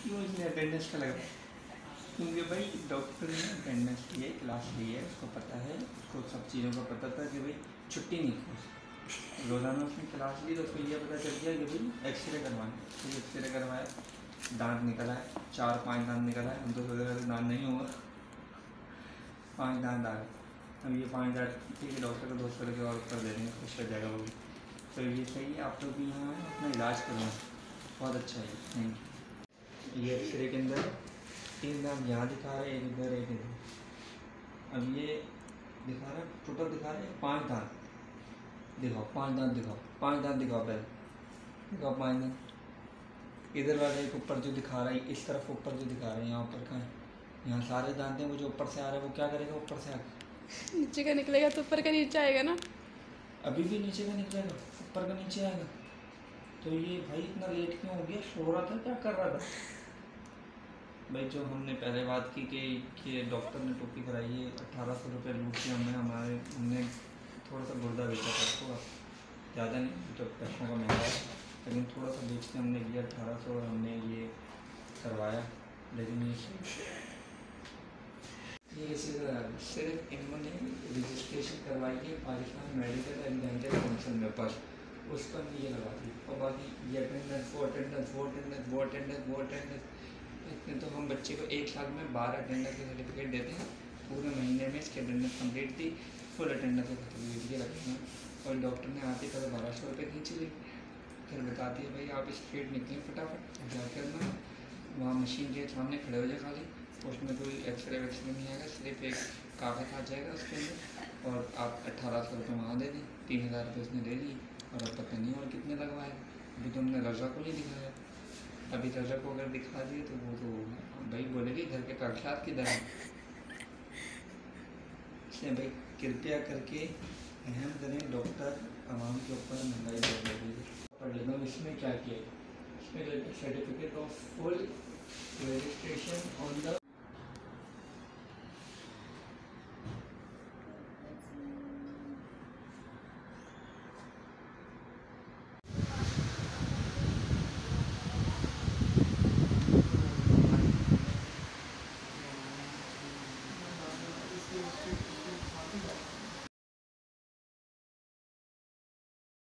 क्यों इसने अटेंडेंस का लगा? क्योंकि भाई डॉक्टर ने अटेंडेंस की है, क्लास ली है, उसको पता है, उसको सब चीज़ों का पता था कि भाई छुट्टी नहीं थी। रोज़ाना उसने क्लास ली तो उसको ये पता चल गया कि भाई एक्सरे करवाना। फिर एक्सरे करवाया, दांत निकला है, 4-5 दांत निकला है। हम तो सोच रहे थे दांत नहीं होगा, 5 दांत आ गए। अब ये 5 दांत ठीक है, डॉक्टर को 200 रुपये और कर दे देंगे, खुश हो जाएगा वो भी। तो ये सही है, आप लोग भी यहाँ आए अपना इलाज करवाएं, बहुत अच्छा है। Thank you. ये एक्सरे के अंदर 3 दांत यहाँ दिखा रहा है, एक इधर एक इधर। अब ये दिखा रहा है, टोटल दिखा रहा है 5 दांत। दिखाओ 5 दांत, दिखाओ 5 दांत, दिखाओ पहले, दिखाओ 5 दांत। इधर वाले एक ऊपर जो दिखा रहा है, इस तरफ ऊपर जो दिखा रहा है, यहाँ ऊपर कहाँ है? यहाँ सारे दांत हैं, वो जो ऊपर से आ रहा है वो क्या करेगा? ऊपर से आकर नीचे का निकलेगा तो ऊपर का नीचे आएगा ना। अभी भी नीचे का निकलेगा, ऊपर का नीचे आएगा। तो ये भाई इतना लेट क्यों हो गया? सो रहा था, क्या कर रहा था भाई? जो हमने पहले बात की कि डॉक्टर ने टोपी कराई है, 1800 रुपये लूट के हमने थोड़ा सा गुर्दा बेचा था उसको, ज़्यादा नहीं, तो पैसों का महंगा है, लेकिन थोड़ा सा बेच के हमने लिया 1800 और हमने ये करवाया। लेकिन ये किसी का सिर्फ इन्होंने रजिस्ट्रेशन करवाई है Pakistan medical and dental council में, बस उसका ये लगा दी। और बाकी ये अटेंडेंस, वो अटेंडेंस, वो अटेंडेंस, वो अटेंडेंस, वो अटेंडेंस, इतने तो हम बच्चे को 1 साल में 12 अटेंडेंस के सर्टिफिकेट देते हैं। पूरे महीने में इसकी अटेंडेंस कंप्लीट थी, फुल अटेंडेंस का सर्टिफिकेट ये रखते हैं। और डॉक्टर ने आते कल 1200 रुपये खींच ली, फिर बता दिया भाई आप स्ट्रेट निकलें फटाफट जाकर ना, वहाँ मशीन के सामने खड़े हो जाए खाली, उसमें कोई एक्सरे वैक्सरे नहीं आएगा, सिर्फ एक कागज़ आ जाएगा उसके अंदर, और आप 1800 रुपये वहाँ दे दी, 3000 रुपये उसने दे दिए, और अब पता नहीं और कितने लगवाए। अभी तो हमने रजा को नहीं दिखाया, अभी रजा को अगर दिखा दिए तो वो तो भाई बोलेगी घर के कागजात किधर हैं। इसलिए भाई कृपया करके अहम करें, डॉक्टर आवाम के ऊपर महंगाई बढ़ रही है। पढ़ लेना इसमें क्या किया, इसमें certificate of full registration on the